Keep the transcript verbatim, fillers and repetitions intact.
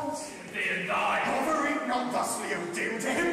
Thee and thy. Hover it not thusly, O deal to him